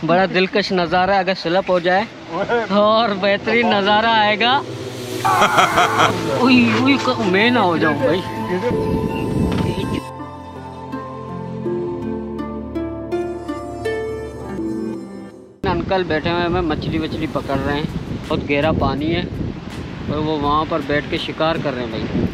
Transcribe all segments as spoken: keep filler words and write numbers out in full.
बड़ा दिलकश नज़ारा अगर स्लिप हो जाए और बेहतरीन नज़ारा आएगा। उई उई मैं ना हो जाऊँ भाई। अंकल बैठे हुए हैं, मछली वछली पकड़ रहे हैं। बहुत गहरा पानी है और वो वहाँ पर बैठ के शिकार कर रहे हैं भाई।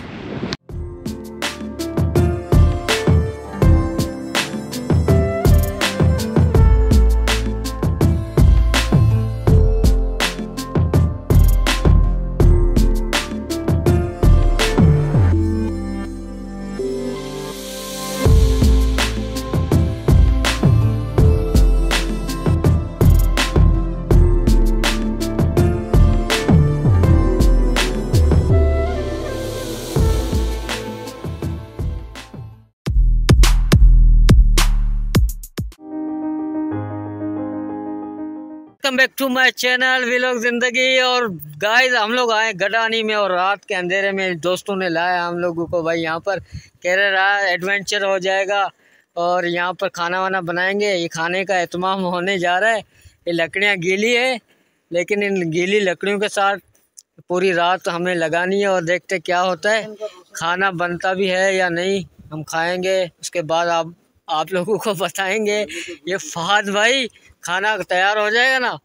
Welcome back to my channel vlog Zindagi. और गाइस हम लोग आए गडानी में और रात के अंधेरे में दोस्तों ने लाया हम लोगों को भाई। यहाँ पर कह रहा एडवेंचर हो जाएगा और यहाँ पर खाना वाना बनाएंगे। ये खाने का एहतमाम होने जा रहा है। ये लकड़ियाँ गीली है लेकिन इन गीली लकड़ियों के साथ पूरी रात हमें लगानी है और देखते क्या होता है। खाना बनता भी है या नहीं, हम खाएँगे उसके बाद आप आप लोगों को बताएंगे। ये फहद भाई खाना तैयार हो जाएगा ना?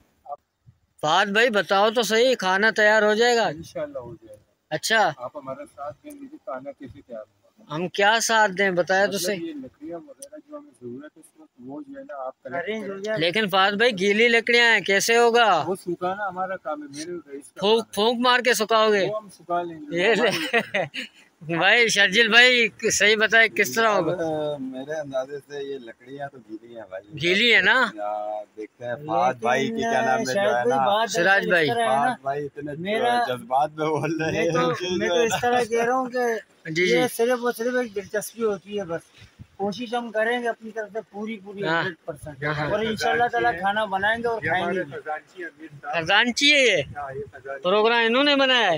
फहद भाई बताओ तो सही, खाना तैयार हो जाएगा? इंशाल्लाह हो जाएगा। अच्छा आप हमारा साथ दें, खाना कैसे तैयार होगा? हम क्या साथ दें बताया तो सही। ये लकड़ियां वगैरह जो हमें जरूरत है वो जो है ना आप करें। लेकिन फहद भाई गीली लकड़ियां हैं, कैसे होगा? वो सुखाना हमारा काम है। मेरे फूंक फूंक मार के सुखाओगे? वो हम सुखा लेंगे। ये भाई शर्जिल भाई सही बताए किस तरह होगा? मेरे अंदाजे से ये लकड़ियां तो गीली हैं भाई। गीली है ना? देखते हैं फहद भाई की क्या नाम है जो है ना, सिराज भाई। फहद भाई इतने जज्बात में बोल रहे हैं। मैं तो मैं तो इस तरह कह रहा हूँ कि जी ये सिर्फ और सिर्फ एक दिलचस्पी होती है। बस कोशिश हम करेंगे अपनी तरफ से पूरी पूरी हंड्रेड परसेंट और इंशाल्लाह ताला खाना बनाएंगे और खाएंगे। खजांची है ये प्रोग्राम इन्होंने बनाया है?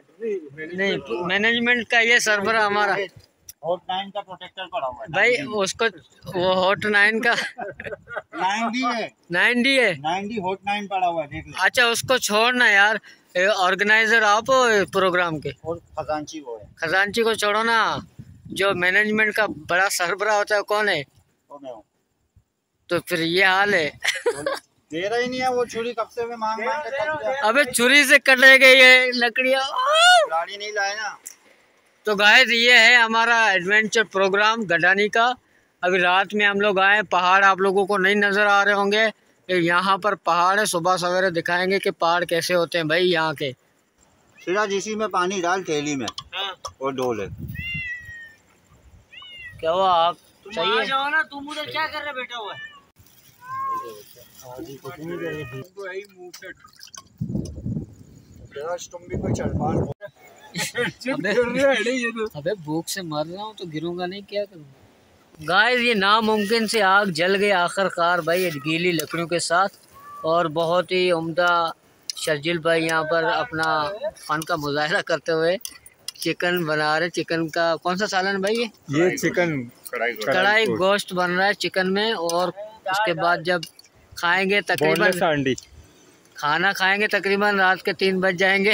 नहीं, मैनेजमेंट का ये सरबराह हमारा हॉट नाइन का प्रोटेक्टर पड़ा हुआ है भाई। उसको वो हॉट नाइन का नाइन डी है, नाइन डी है, नाइन डी हॉट नाइन पड़ा हुआ है, देख ले। अच्छा उसको छोड़ना यार, ऑर्गेनाइजर आप हो प्रोग्राम के। और खजांची वो है। खजांची को छोड़ो ना, जो मैनेजमेंट का बड़ा सरबराह होता है कौन है? तो मैं हूँ। तो फिर ये हाल है। दे रहा ही नहीं है वो छुरी, कब से मैं मांग मांग के थक गया। अबे छुरी से कटेगा ये लकड़ियाँ। गाड़ी नहीं लाए ना। तो गाइस ये है हमारा एडवेंचर प्रोग्राम गडानी का। अभी रात में हम लोग आए, पहाड़ आप लोगों को नहीं नज़र आ रहे होंगे। यहाँ पर पहाड़ है, सुबह सवेरे दिखाएंगे कि पहाड़ कैसे होते हैं भाई यहाँ के। सिराज इसी में पानी डाल थैली में। हाँ। और डोले क्या हुआ? आप तुम आ जाओ ना, तुम उधर क्या कर रहे बैठा हुआ है? तुम भी कोई चढ़ अबे भूख से मर रहा हूँ तो गिरूंगा नहीं, क्या करूँगा? गाइस ये नामुमकिन से आग जल गई आखिरकार भाई गीली लकड़ियों के साथ। और बहुत ही उम्दा शर्जिल भाई यहाँ पर अपना फन का मुजाहरा करते हुए चिकन बना रहे। चिकन का कौन सा सालन भाई? ये ये चिकन कढ़ाई कढ़ाई गोश्त बन रहा है चिकन में। और उसके बाद जब खाएंगे तकरीबन खाना खाएंगे तकरीबन रात के तीन बज जाएंगे।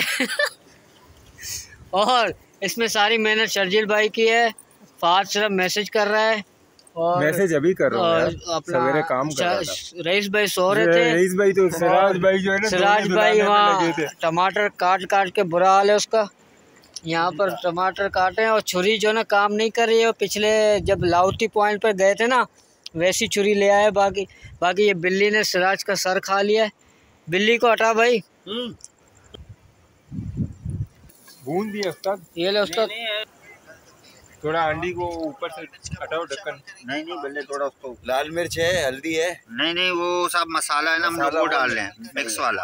और इसमें सारी मेहनत शर्जिल भाई की है। फहद सिर्फ मैसेज कर रहा है और मैसेज अभी कर रहा हूँ, अपना सवेरे काम कर रहा था। रईस भाई सो रहे थे। रईस भाई तो सिराज भाई जो है ना, सिराज भाई वहाँ टमाटर काट काट के बुरा हाल है उसका। यहाँ पर टमाटर काटे हैं और छुरी जो ना काम नहीं कर रही है। पिछले जब लाउती पॉइंट पर गए थे ना वैसी छुरी ले आए। बाकी बाकी ये बिल्ली ने सिराज का सर खा लिया है। बिल्ली को हटा भाई। भून दिया उस्ताद। ये ले उस्ताद, थोड़ा अंडी को ऊपर से हटाओ ढक्कन। नहीं नहीं बल्ले थोड़ा उसको। लाल मिर्च है, हल्दी है। नहीं नहीं वो सब मसाला है ना, हम लोग वो डाल रहे हैं मिक्स वाला।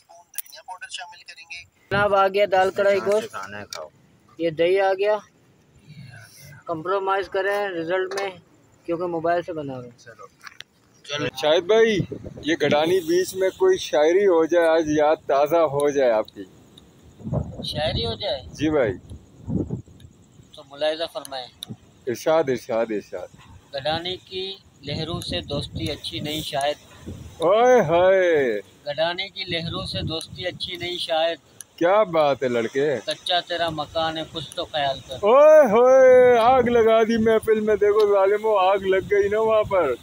जनाब आ गया दाल कढ़ाई गोश्त, खाना है खाओ। ये दही आ गया। कंप्रोमाइज़ करें रिजल्ट में क्योंकि मोबाइल से बना रहे हैं। चलो शाहिद भाई ये गडानी बीच में कोई शायरी हो जाए, आज याद ताज़ा हो जाए आपकी। शायरी हो जाए? जी भाई। तो मुलाहिज़ा फरमाएं। इरशाद इरशाद इरशाद। गडानी की लहरों से दोस्ती अच्छी नहीं शायद, ओए हाय, गडानी की लहरों से दोस्ती अच्छी नहीं शायद। क्या बात है लड़के, कच्चा तेरा मकान है कुछ तो ख्याल कर। ओए होए, आग लगा दी महफिल में, देखो जालिमो आग लग गई ना वहाँ पर।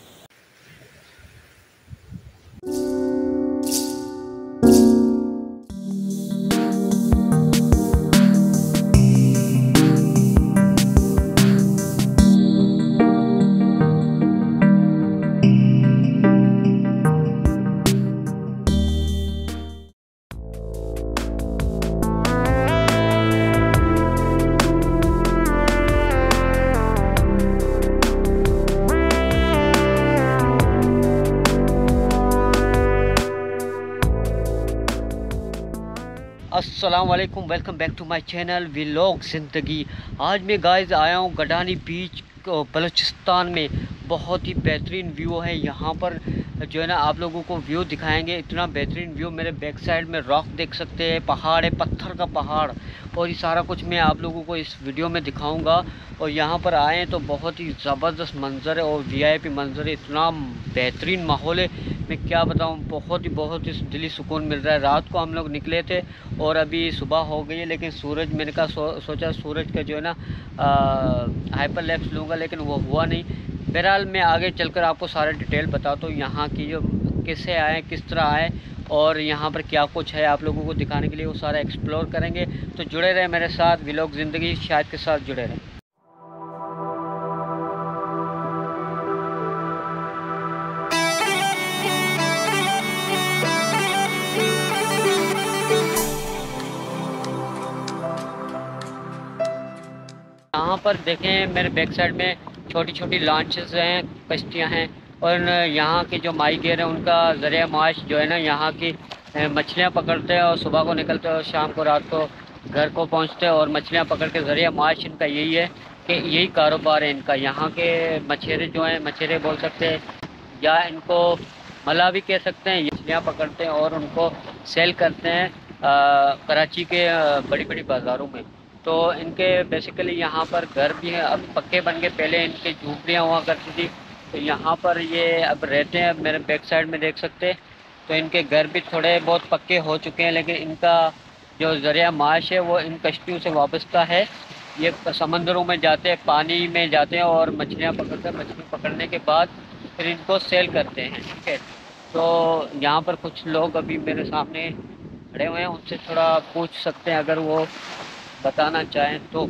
अस्सलाम वालेकुम, welcome back to my channel vlog Zindagi. आज मैं गाइस आया हूँ गडानी बीच बलूचिस्तान में। बहुत ही बेहतरीन व्यू है यहाँ पर, जो है ना आप लोगों को व्यू दिखाएंगे। इतना बेहतरीन व्यू, मेरे बैक साइड में रॉक देख सकते हैं, पहाड़ है, पत्थर का पहाड़, और ये सारा कुछ मैं आप लोगों को इस वीडियो में दिखाऊंगा। और यहाँ पर आए तो बहुत ही ज़बरदस्त मंज़र है और वीआईपी मंज़र है, इतना बेहतरीन माहौल है, मैं क्या बताऊँ। बहुत ही बहुत ही दिली सुकून मिल रहा है। रात को हम लोग निकले थे और अभी सुबह हो गई है, लेकिन सूरज, मैंने कहा सो, सोचा सूरज का जो है ना हाइपर लैप्स लूँगा, लेकिन वो हुआ नहीं। बहरहाल मैं आगे चलकर आपको सारा डिटेल बताता हूँ, यहाँ की जो कैसे आए, किस तरह आए और यहाँ पर क्या कुछ है आप लोगों को दिखाने के लिए, वो सारा एक्सप्लोर करेंगे। तो जुड़े रहे मेरे साथ, व्लॉग ज़िंदगी शायद के साथ जुड़े रहें। यहाँ पर देखें मेरे बैक साइड में छोटी छोटी लॉन्चेस हैं, कश्तियाँ हैं, और यहाँ के जो माहीगीर हैं उनका ज़रिया माश जो है ना, यहाँ की मछलियाँ पकड़ते हैं और सुबह को निकलते हैं और शाम को रात को घर को पहुँचते हैं और मछलियाँ पकड़ के ज़रिया माश इनका यही है कि यही कारोबार है इनका। यहाँ के मछेरे जो हैं, मछेरे बोल सकते हैं या इनको मला भी कह सकते हैं, मछलियाँ पकड़ते हैं और उनको सेल करते हैं आ, कराची के बड़ी बड़ी बाज़ारों में। तो इनके बेसिकली यहाँ पर घर भी हैं, अब पक्के बन गए, पहले इनके झूपड़ियाँ हुआ करती थी, तो यहाँ पर ये अब रहते हैं। अब मेरे बैक साइड में देख सकते हैं, तो इनके घर भी थोड़े बहुत पक्के हो चुके हैं, लेकिन इनका जो ज़रिया माश है वो इन कश्तियों से वाबस्ता है। ये समंदरों में जाते हैं, पानी में जाते हैं और मछलियाँ पकड़ते हैं। मछली पकड़ने के बाद फिर इनको सेल करते हैं, ठीक है। तो यहाँ पर कुछ लोग अभी मेरे सामने खड़े हुए हैं, उनसे थोड़ा पूछ सकते हैं अगर वो बताना चाहें तो।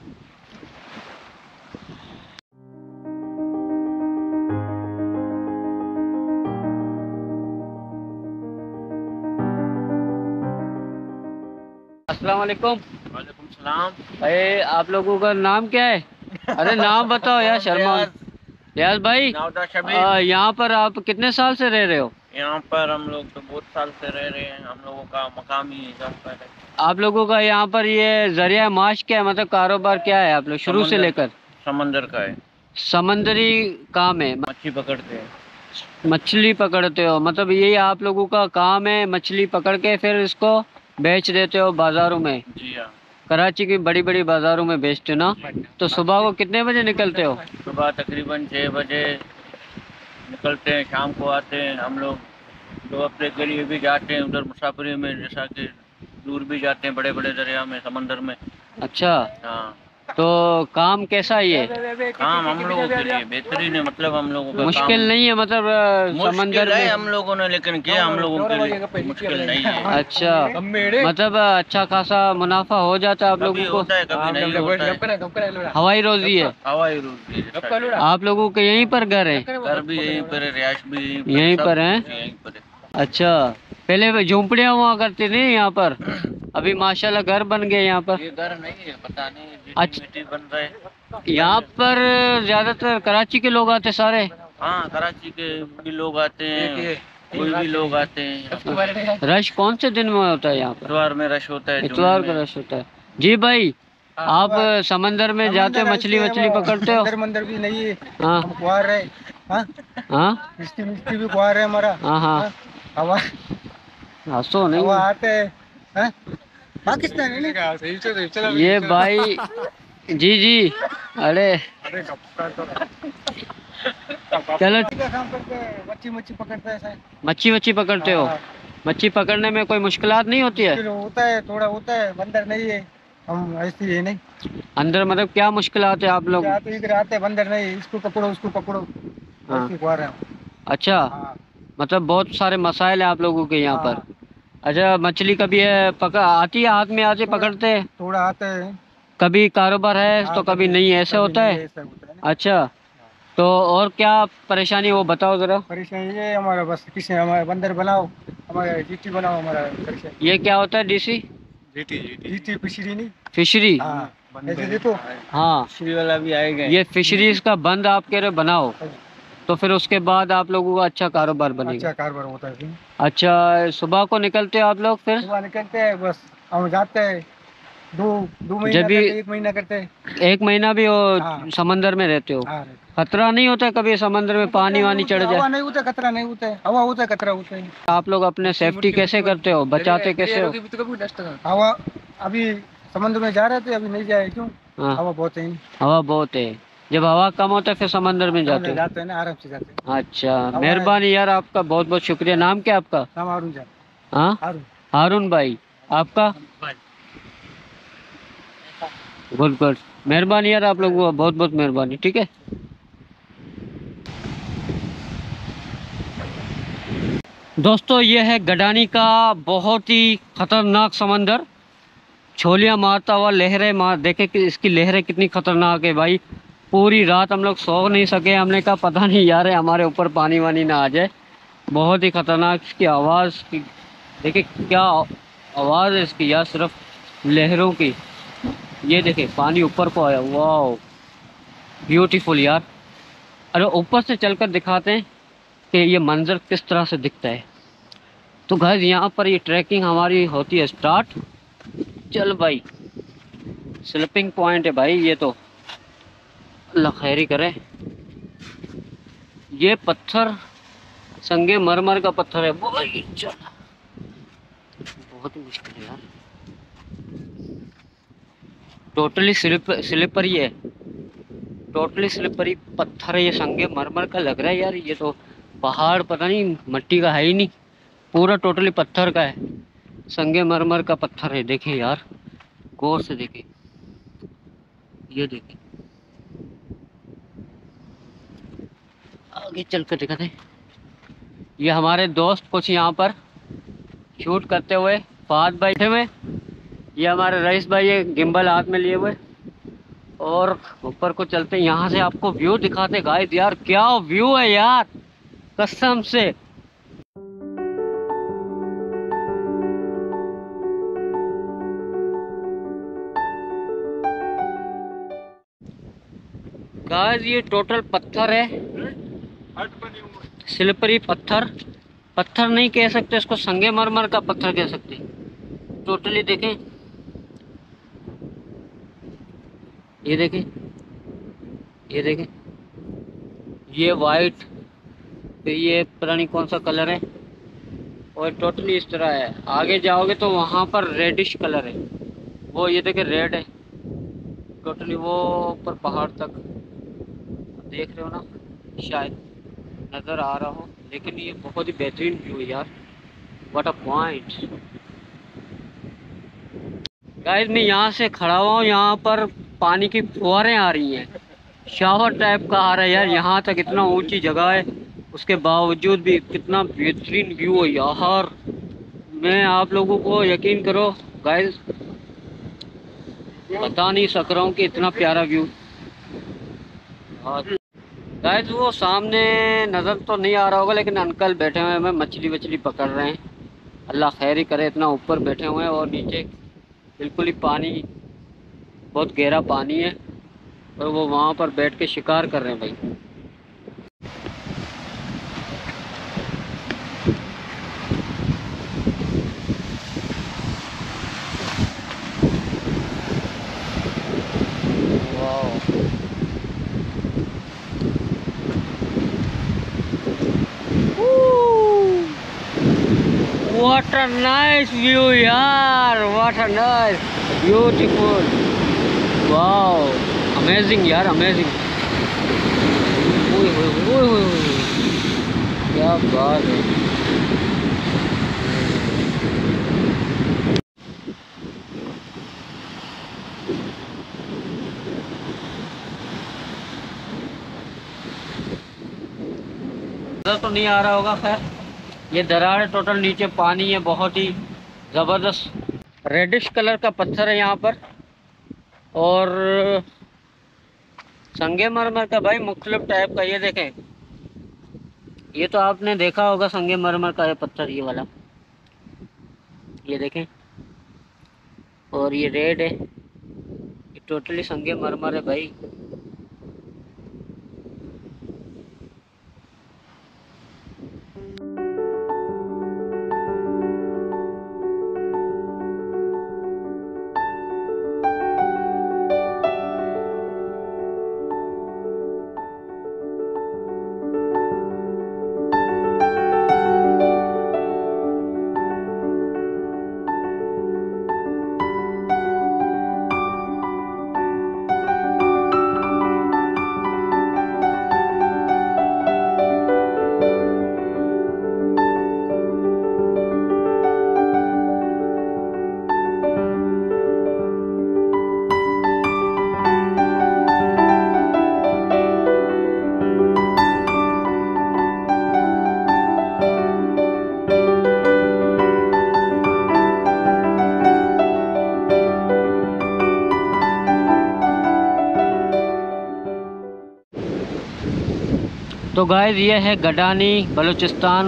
अस्सलाम वालेकुम। वालेकुम सलाम। भाई आप लोगों का नाम क्या है? अरे नाम बताओ यार, शर्मा। रियाज भाई, यहाँ पर आप कितने साल से रह रहे हो? यहाँ पर हम लोग तो बहुत साल से रह रहे हैं, हम लोगों का मकामी यहाँ पर है। आप लोगों का यहाँ पर ये जरिया माश क्या है, मतलब कारोबार क्या है आप लोग शुरू से लेकर? समंदर का है। समंदरी काम है, मछली पकड़ते हैं। मछली पकड़ते हो, मतलब यही आप लोगों का काम है, मछली पकड़ के फिर इसको बेच देते हो बाजारों में? जी हाँ, कराची की बड़ी बड़ी बाजारों में बेचते हो ना। तो सुबह को कितने बजे निकलते हो? सुबह तकरीबन छः बजे निकलते हैं, शाम को आते हैं। हम लोग जो अपने गली भी जाते हैं उधर मुसाफरी में, जैसा कि दूर भी जाते हैं बड़े बड़े दरिया में, समंदर में। अच्छा, हाँ। तो काम कैसा है ये? काम हम लोगों के लिए बेहतरीन है, मतलब हम लोगों का मुश्किल नहीं है, मतलब समंदर में हम लोगों ने, लेकिन क्या हम लोगों के लिए मुश्किल नहीं है। अच्छा, मतलब अच्छा खासा मुनाफा हो जाता है आप लोगों को? होता है, कभी नहीं होता है। हवाई रोजी है, हवाई रोजी है। आप लोगों के यहीं पर घर है? घर भी यहीं पर है, रिहाइश भी यहीं पर है। यहीं पर है। अच्छा, पहले झोंपड़ियाँ हुआ करती थी यहाँ पर, अभी माशाल्लाह घर बन गए यहाँ पर। ये घर नहीं है, पता नहीं अच्छा, मिट्टी बन रहा है यहाँ पर ज्यादातर कराची के लोग आते सारे? हाँ, कराची के भी लोग आते हैं, कोई भी लोग आते हैं। रश कौन से दिन में होता है यहाँ पर? इतवार में रश होता है। इतवार का रश होता है। जी भाई, आप समंदर में जाते हो, मछली मछली पकड़ते हो? समंदर भी नहीं है। हाँ कुआर है। हाँ, मिस्टी मिस्टी भी कुआर है हमारा। हाँ हाँ, हवा हंसो नहीं, हवा आते हैं पाकिस्तान। ये भाई जी जी, अरे चलो काम करते हैं, मच्छी मच्छी पकड़ते हैं। मच्छी वच्छी पकड़ते हो? मच्छी पकड़ने में कोई मुश्किलात नहीं होती है? होता है, थोड़ा होता है, बंदर नहीं है, हम ऐसे ही नहीं। अंदर मतलब क्या मुश्किलात है आप लोग? तो इधर आते हैं, बंदर नहीं, इसको पकड़ो उसको पकड़ो। हाँ। रहे हैं। अच्छा। हाँ। मतलब बहुत सारे मसाइल है आप लोगों के यहाँ हाँ। पर। अच्छा, मछली कभी है पकड़ आती है हाथ में, आती पकड़ते हैं? थोड़ा आते हैं। कभी कारोबार है हाँ, तो कभी नहीं, ऐसे होता है? ऐसा होता है। अच्छा, तो और क्या परेशानी वो बताओ जरा। परेशानी ये हमारा बस किसी हमारे बंदर बनाओ, हमारा जीटी बनाओ, हमारा परेशानी। ये क्या होता है डीसी? जीटी जीटी फिशरी नहीं, फिशरी। हाँ, ऐसे देखो। हाँ, फिशरी वाला भी आएगा। ये फिशरीज का बंद आप कह रहे बनाओ, तो फिर उसके बाद आप लोगों का अच्छा कारोबार बनेगा। अच्छा कारोबार होता है। अच्छा, सुबह को निकलते हो आप लोग? फिर सुबह निकलते हैं, बस हम जाते हैं, दो दो महीना जब भी करते, एक महीना करते हैं। एक महीना भी हो हाँ। समंदर में रहते हो? हाँ। खतरा नहीं होता कभी समंदर में पानी वानी चढ़ जाए? हवा नहीं होता, खतरा नहीं होता है, हवा होता है, खतरा होता है। आप लोग अपने सेफ्टी कैसे करते हो, बचाते कैसे हो? हवा अभी समुद्र में जा रहे थे, अभी नहीं जाए, क्यों? हाँ, हवा बहुत है। हवा बहुत है। जब हवा कम होता है फिर समंदर में जाते हो? जाते हैं ना, आराम से जाते हैं। अच्छा, मेहरबानी यार, आपका बहुत बहुत शुक्रिया। नाम क्या आपका? नाम हारून जान। हाँ, हारून। हारून भाई। आपका? गुड गुड, मेहरबानी यार, आप लोगों को बहुत बहुत मेहरबानी। ठीक है दोस्तों, ये है गडानी का बहुत ही खतरनाक समंदर। छोलियाँ मारता हुआ लहरें मार, देखे कि इसकी लहरें कितनी खतरनाक है भाई। पूरी रात हम लोग सो नहीं सके, हमने कहा पता नहीं यार हमारे ऊपर पानी वानी ना आ जाए। बहुत ही खतरनाक इसकी आवाज़ की, देखिए क्या आवाज़ है इसकी यार, सिर्फ लहरों की। ये देखे पानी ऊपर को आया, वाह ब्यूटीफुल यार। अरे ऊपर से चलकर दिखाते हैं कि ये मंजर किस तरह से दिखता है। तो गाइस यहाँ पर ये ट्रैकिंग हमारी होती है स्टार्ट। चल भाई, स्लिपिंग पॉइंट है भाई ये तो, अल्लाह खैरी करे। ये पत्थर संगे मरमर का पत्थर है भाई, चल बहुत ही मुश्किल है यार, टोटली स्लिप स्लिपरी है, टोटली स्लिपरी पत्थर है ये, संगे मरमर का लग रहा है यार। ये तो पहाड़ पता नहीं मट्टी का है ही नहीं, पूरा टोटली पत्थर का है, संगे मरमर का पत्थर है। देखिए यार, गौर से देखिए, ये देखिए, आगे चल कर दिखाते हैं। ये हमारे दोस्त कुछ यहाँ पर शूट करते हुए, फाद भाई बैठे हुए, ये हमारे रईस भाई ये गिम्बल हाथ में लिए हुए, और ऊपर को चलते हैं। यहाँ से आपको व्यू दिखाते गाइस, यार क्या व्यू है यार, कसम से। गाइस ये टोटल पत्थर है, स्लिपरी पत्थर, पत्थर नहीं कह सकते इसको, संगे मरमर का पत्थर कह सकते हैं। टोटली देखें, ये देखें, ये देखें, ये वाइट, फिर ये पता नहीं कौन सा कलर है, और टोटली इस तरह है। आगे जाओगे तो वहाँ पर रेडिश कलर है, वो ये देखें रेड है टोटली, वो ऊपर पहाड़ तक देख रहे हो ना, शायद नज़र आ रहा हो, लेकिन ये बहुत ही बेहतरीन व्यू है यार, व्हाट अ पॉइंट। गाइस मैं यहाँ से खड़ा हुआ हूँ, यहाँ पर पानी की फुहारें आ रही हैं, शावर टाइप का आ रहा है यार। यहाँ तक इतना ऊंची जगह है, उसके बावजूद भी कितना बेहतरीन व्यू है यार। मैं आप लोगों को यकीन करो गाइस, बता नहीं सक रहा हूँ कि इतना प्यारा व्यू। गाइस वो सामने नज़र तो नहीं आ रहा होगा, लेकिन अंकल बैठे हुए हैं, मछली वछली पकड़ रहे हैं, अल्लाह खैरी करे। इतना ऊपर बैठे हुए हैं और नीचे बिल्कुल ही पानी, बहुत गहरा पानी है, और वो वहाँ पर बैठ के शिकार कर रहे हैं भाई। What a nice view यार, what a nice, beautiful, wow, amazing यार, amazing। ओए ओए ओह क्या बात है। तो नहीं आ रहा होगा। खैर ये दरार है, टोटल नीचे पानी है, बहुत ही ज़बरदस्त रेडिश कलर का पत्थर है यहाँ पर। और संगे मरमर का भाई मुख्तलिफ टाइप का, ये देखें, ये तो आपने देखा होगा संगे मरमर का है पत्थर, ये वाला, ये देखें। और ये रेड है, ये टोटली संगे मरमर है भाई। तो गाइस ये है गडानी बलूचिस्तान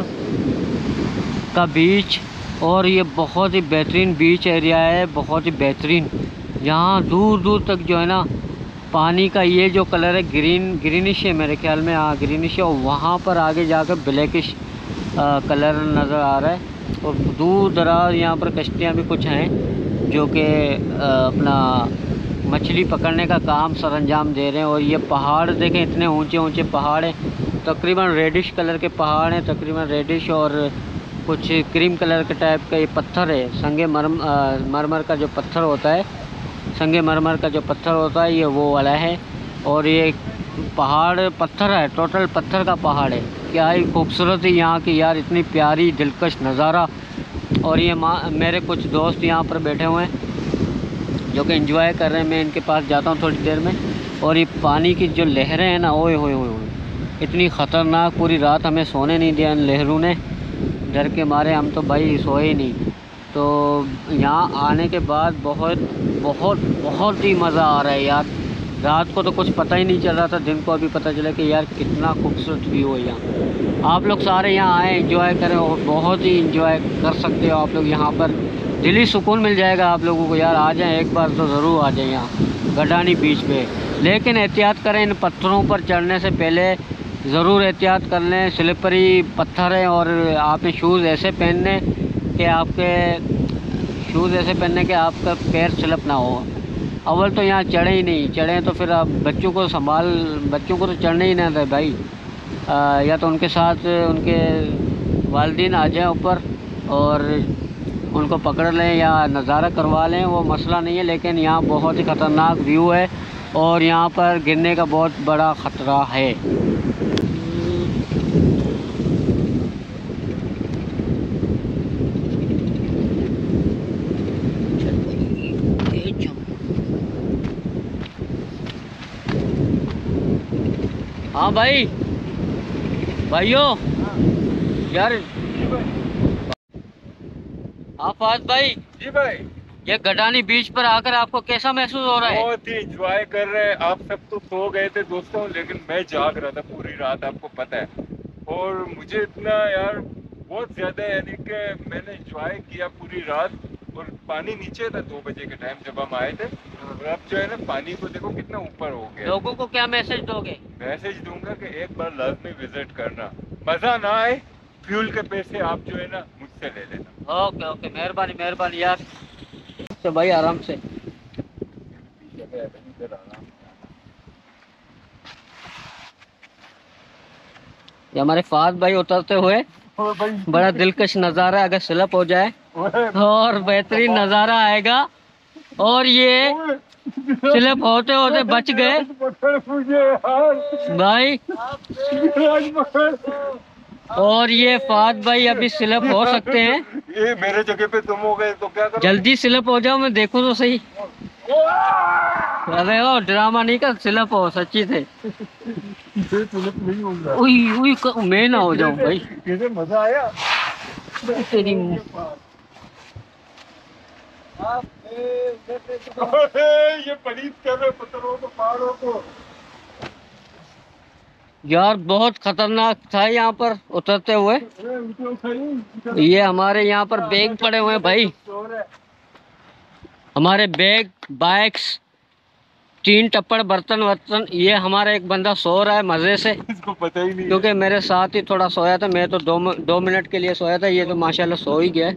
का बीच, और ये बहुत ही बेहतरीन बीच एरिया है, बहुत ही बेहतरीन। यहाँ दूर दूर तक जो है ना पानी का ये जो कलर है ग्रीन ग्रीनिश है मेरे ख्याल में, हाँ ग्रीनिश है। और वहाँ पर आगे जाकर ब्लैकिश कलर नज़र आ रहा है। और दूर दराज यहाँ पर कश्तियाँ भी कुछ हैं जो कि अपना मछली पकड़ने का काम सर अंजाम दे रहे हैं। और ये पहाड़ देखें, इतने ऊंचे ऊंचे पहाड़ हैं, तकरीबन रेडिश कलर के पहाड़ हैं, तकरीबन रेडिश और कुछ क्रीम कलर के टाइप का ये पत्थर है। संगे मरम मरमर का जो पत्थर होता है, संगे मरमर का जो पत्थर होता है ये वो वाला है। और ये पहाड़ पत्थर है, टोटल पत्थर का पहाड़ है। क्या ही खूबसूरत है यहाँ की यार, इतनी प्यारी दिलकश नज़ारा। और ये माँ मेरे कुछ दोस्त यहाँ पर बैठे हुए हैं जो कि एंजॉय कर रहे हैं। मैं इनके पास जाता हूँ थोड़ी देर में। और ये पानी की जो लहरें हैं ना, ओए होए होए इतनी ख़तरनाक, पूरी रात हमें सोने नहीं दिया इन लहरों ने, डर के मारे हम तो भाई सोए ही नहीं। तो यहाँ आने के बाद बहुत बहुत बहुत ही मज़ा आ रहा है यार। रात को तो कुछ पता ही नहीं चल रहा था, दिन को अभी पता चला कि यार कितना खूबसूरत व्यू है यहाँ। आप लोग सारे यहाँ आए, एंजॉय करें, और बहुत ही एंजॉय कर सकते हो आप लोग यहाँ पर। दिली सुकून मिल जाएगा आप लोगों को यार। आ जाएं एक बार तो ज़रूर आ जाएं यहाँ गडानी बीच पे। लेकिन एहतियात करें, इन पत्थरों पर चढ़ने से पहले ज़रूर एहतियात कर लें, स्लिपरी पत्थर है। और आपने शूज़ ऐसे पहनने कि आपके शूज़ ऐसे पहनने के आपका पैर स्लिप ना हो। अव्वल तो यहाँ चढ़े ही नहीं, चढ़े तो फिर आप बच्चों को संभाल, बच्चों को तो चढ़ने ही ना दे भाई। आ, या तो उनके साथ उनके वालिदैन आ जाएं ऊपर और उनको पकड़ लें या नज़ारा करवा लें, वो मसला नहीं है। लेकिन यहाँ बहुत ही ख़तरनाक व्यू है और यहाँ पर गिरने का बहुत बड़ा ख़तरा है। हाँ भाई, भाइयों यार, हाँ फाज भाई। जी भाई, ये गडानी बीच पर आकर आपको कैसा महसूस हो रहा है? बहुत ही एंजॉय कर रहे हैं। आप सब तो सो गए थे दोस्तों, लेकिन मैं जाग रहा था पूरी रात, आपको पता है। और मुझे इतना यार बहुत ज्यादा, यानी कि मैंने एंजॉय किया पूरी रात। और पानी नीचे था दो बजे के टाइम जब हम आए थे, और अब जो है ना पानी को देखो कितना ऊपर हो गया। लोगों को क्या मैसेज दोगे? मैसेज दूंगा कि एक बार लाजमी विजिट करना। मजा ना आए, फ्यूल के पैसे आप जो है ना मुझसे ले लेना। ओके ओके, मेहरबानी मेहरबानी यार से भाई, आराम से। ये हमारे फाद भाई उतरते हुए, बड़ा दिलकश नज़ारा। अगर स्लिप हो जाए और बेहतरीन नज़ारा आएगा। और ये स्लिप होते होते बच गए भाई। और ये फाद भाई अभी स्लिप हो सकते हैं। ये मेरे जगह पे तुम हो गए तो क्या करो? जल्दी स्लिप हो जाओ, मैं देखूं तो सही। अरे वो ड्रामा नहीं कर, स्लिप हो सच्ची थे। उई उई मैं ना हो जाऊं भाई। कैसे मजा आया तेरी ये पलीत कर रहे पत्थरों को, पहाड़ों को। यार बहुत खतरनाक था यहाँ पर उतरते हुए। ये हमारे यहाँ पर बैग पड़े हुए हैं भाई, हमारे बैग, बाइक्स, तीन टप्पड़ बर्तन वर्तन। ये हमारा एक बंदा सो रहा है मजे से, इसको पता ही नहीं, क्योंकि मेरे साथ ही थोड़ा सोया था। मैं तो दो दो मिनट के लिए सोया था, ये तो माशाल्लाह सो ही गया है।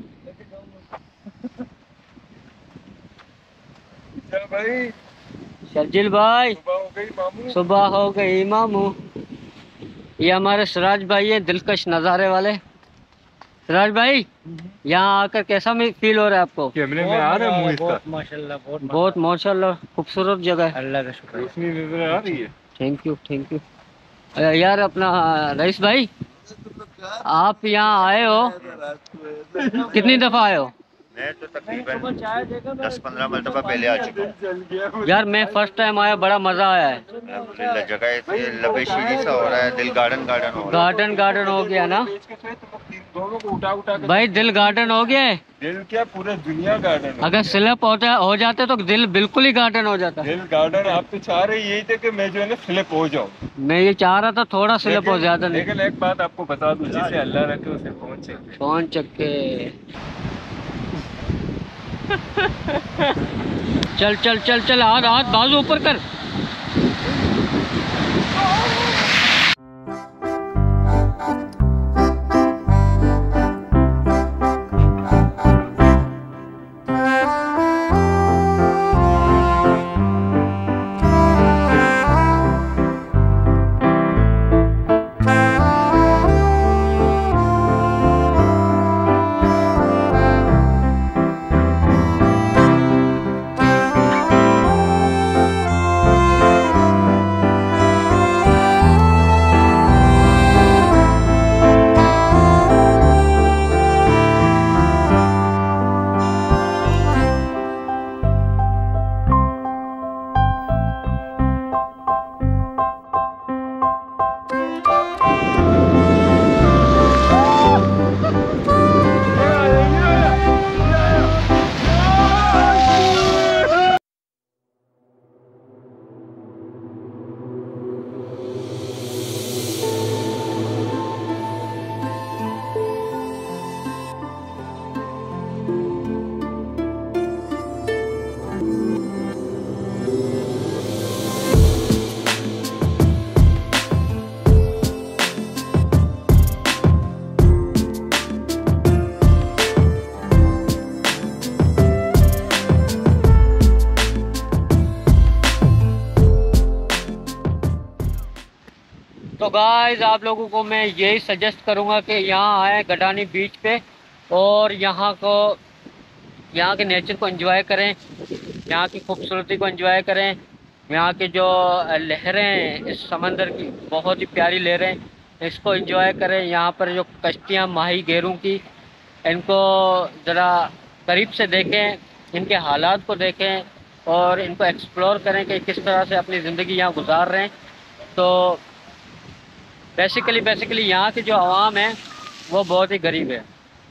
भाई शर्जिल भाई, सुबह हो गई मामू। सुबह हो गई मामू। ये हमारे सिराज भाई है, दिलकश नज़ारे वाले। सिराज भाई, यहाँ आकर कैसा फील हो रहा है आपको? कैमरे में आ रहा है मुंह इसका? माशाल्लाह बहुत बहुत माशाल्लाह खूबसूरत जगह है। अल्लाह का शुक्र। रोशनी नजर आ रही है। Thank you thank you. यार अपना रईस भाई, आप यहाँ आए हो, कितनी दफ़ा आए हो? मैं तो तकरीबन दस पंद्रह मरतबा पहले आ चुका हूँ। यार मैं फर्स्ट टाइम आया, बड़ा मजा आया है। अल्हम्दुलिल्लाह, जगह ऐसे लबे शीरी सा हो रहा है, दिल गार्डन गार्डन हो रहा है। गार्डन गार्डन हो गया ना दोनों को उठा उठा कर भाई, दिल गार्डन हो गया है। दिल क्या, पूरा दुनिया गार्डन। अगर स्लिप होता हो जाते तो दिल बिल्कुल ही गार्डन हो जाता। दिल गार्डन। आप तो चाह रहे यही थे कि मैं जो है ना स्लिप हो जाऊँ। मैं ये चाह रहा था थोड़ा स्लिप हो जाता। नहीं, लेकिन एक बात आपको बता दूं, जिसे अल्लाह रखे उसे फोन चाहिए। फोन चक्के। चल चल चल चल, हाथ हाथ बाजू ऊपर कर। तो गाइस, आप लोगों को मैं यही सजेस्ट करूंगा कि यहाँ आए गडानी बीच पे, और यहाँ को यहाँ के नेचर को एंजॉय करें, यहाँ की खूबसूरती को एंजॉय करें। यहाँ की जो लहरें हैं इस समंदर की, बहुत ही प्यारी लहरें, इसको एंजॉय करें। यहाँ पर जो कश्तियाँ माही गेरों की, इनको ज़रा करीब से देखें, इनके हालात को देखें और इनको एक्सप्लोर करें कि किस तरह से अपनी ज़िंदगी यहाँ गुजार रहे हैं। तो बेसिकली बेसिकली यहाँ की जो आवाम है वो बहुत ही गरीब है,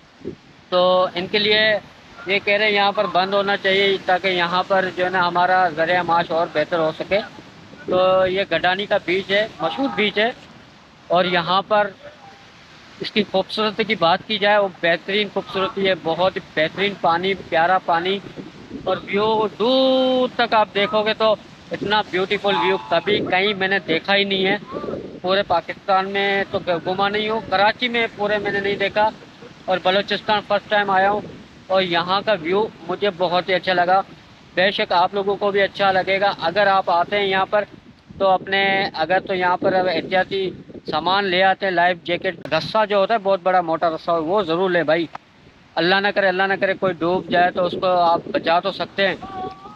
तो इनके लिए ये कह रहे हैं यहाँ पर बंद होना चाहिए, ताकि यहाँ पर जो है ना हमारा ज़रिया माश और बेहतर हो सके। तो ये गडानी का बीच है, मशहूर बीच है, और यहाँ पर इसकी खूबसूरती की बात की जाए वो बेहतरीन खूबसूरती है। बहुत ही बेहतरीन पानी, प्यारा पानी, और व्यू दूर तक आप देखोगे तो इतना ब्यूटीफुल व्यू कभी कहीं मैंने देखा ही नहीं है। पूरे पाकिस्तान में तो घूमा नहीं हूँ, कराची में पूरे मैंने नहीं देखा, और बलूचिस्तान फर्स्ट टाइम आया हूँ, और यहाँ का व्यू मुझे बहुत ही अच्छा लगा। बेशक आप लोगों को भी अच्छा लगेगा। अगर आप आते हैं यहाँ पर तो अपने अगर तो यहाँ पर एहतियाती सामान ले आते हैं, लाइफ जैकेट, रस्सा जो होता है बहुत बड़ा मोटा रस्सा वो ज़रूर ले भाई। अल्लाह ना करे अल्लाह ना करे कोई डूब जाए तो उसको आप बचा तो सकते हैं,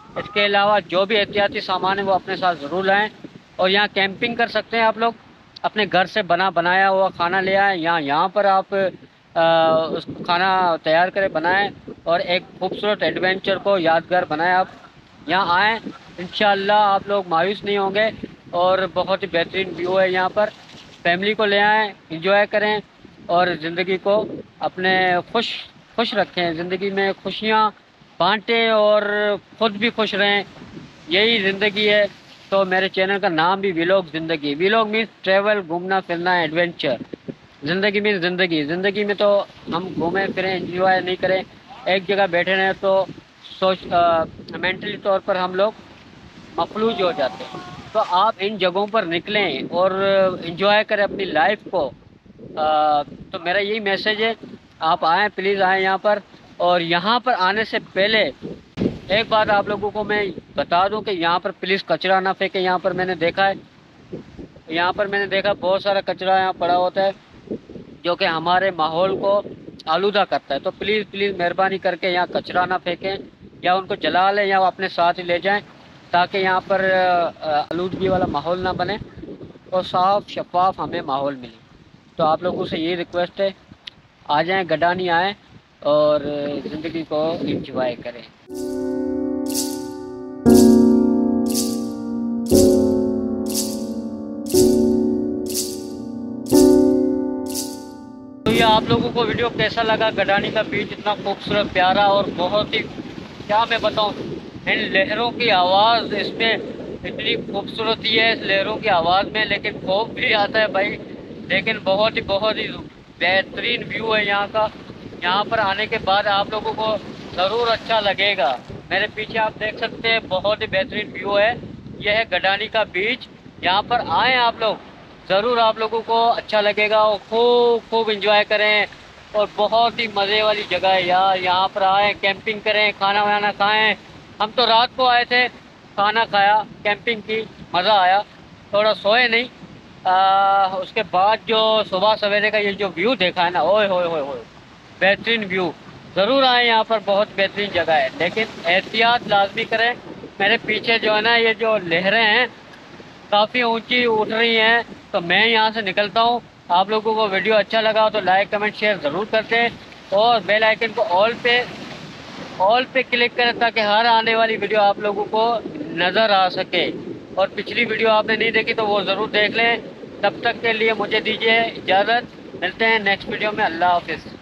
इसके अलावा जो भी एहतियाती सामान है वो अपने साथ ज़रूर लाएँ। और यहाँ कैंपिंग कर सकते हैं आप लोग, अपने घर से बना बनाया हुआ खाना ले आएँ, यहाँ यहाँ पर आप आ, उस खाना तैयार करें, बनाएं और एक खूबसूरत एडवेंचर को यादगार बनाएं। आप यहाँ आएँ, इंशाअल्लाह आप लोग मायूस नहीं होंगे और बहुत ही बेहतरीन व्यू है यहाँ पर। फैमिली को ले आएँ, इंजॉय करें और ज़िंदगी को अपने खुश खुश रखें, ज़िंदगी में खुशियाँ बांटें और ख़ुद भी खुश रहें, यही ज़िंदगी है। तो मेरे चैनल का नाम भी व्लॉग ज़िंदगी, व्लॉग मीन्स ट्रैवल, घूमना फिरना, एडवेंचर। ज़िंदगी मीन्स ज़िंदगी, ज़िंदगी में तो हम घूमें फिरें, एंजॉय नहीं करें, एक जगह बैठे रहें तो सोच मेंटली तौर पर हम लोग मफलूज हो जाते हैं। तो आप इन जगहों पर निकलें और एंजॉय करें अपनी लाइफ को। आ, तो मेरा यही मैसेज है, आप आएँ, प्लीज़ आएँ यहाँ पर। और यहाँ पर आने से पहले एक बात आप लोगों को मैं बता दूं कि यहाँ पर प्लीज़ कचरा ना फेंकें। यहाँ पर मैंने देखा है, यहाँ पर मैंने देखा बहुत सारा कचरा यहाँ पड़ा होता है जो कि हमारे माहौल को आलूदा करता है। तो प्लीज़ प्लीज़ मेहरबानी करके यहाँ कचरा ना फेंकें, या उनको जला लें या वो अपने साथ ही ले जाएं, ताकि यहाँ पर आलूदगी वाला माहौल ना बने और साफ़ शफाफ हमें माहौल मिले। तो आप लोगों से यही रिक्वेस्ट है, आ जाएँ, गडानी आएँ और ज़िंदगी को एंजॉय करें। तो ये आप लोगों को वीडियो कैसा लगा? गडानी का बीच इतना खूबसूरत, प्यारा और बहुत ही, क्या मैं बताऊं, इन लहरों की आवाज़ इसमें इतनी खूबसूरती है इस लहरों की आवाज़ में, लेकिन खौफ भी आता है भाई। लेकिन बहुत ही बहुत ही बेहतरीन व्यू है यहाँ का। यहाँ पर आने के बाद आप लोगों को ज़रूर अच्छा लगेगा। मेरे पीछे आप देख सकते हैं, बहुत ही बेहतरीन व्यू है। यह है गडानी का बीच। यहाँ पर आएँ आप लोग, ज़रूर आप लोगों को अच्छा लगेगा और खूब खूब एंजॉय करें और बहुत ही मज़े वाली जगह है यार। यहाँ पर आएँ, कैंपिंग करें, खाना वाना खाएं। हम तो रात को आए थे, खाना खाया, कैंपिंग की, मज़ा आया, थोड़ा सोए नहीं। आ, उसके बाद जो सुबह सवेरे का ये जो व्यू देखा है ना, ओए होए होए होए, बेहतरीन व्यू। ज़रूर आएँ, यहाँ पर बहुत बेहतरीन जगह है, लेकिन एहतियात लाजमी करें। मेरे पीछे जो है ना, ये जो लहरें हैं काफ़ी ऊंची उठ रही हैं, तो मैं यहाँ से निकलता हूँ। आप लोगों को वीडियो अच्छा लगा तो लाइक कमेंट शेयर ज़रूर करते हैं और बेल आइकन को ऑल पे ऑल पे क्लिक करें, ताकि हर आने वाली वीडियो आप लोगों को नज़र आ सके। और पिछली वीडियो आपने नहीं देखी तो वो ज़रूर देख लें। तब तक के लिए मुझे दीजिए इजाज़त, मिलते हैं नेक्स्ट वीडियो में। अल्लाह हाफिज़।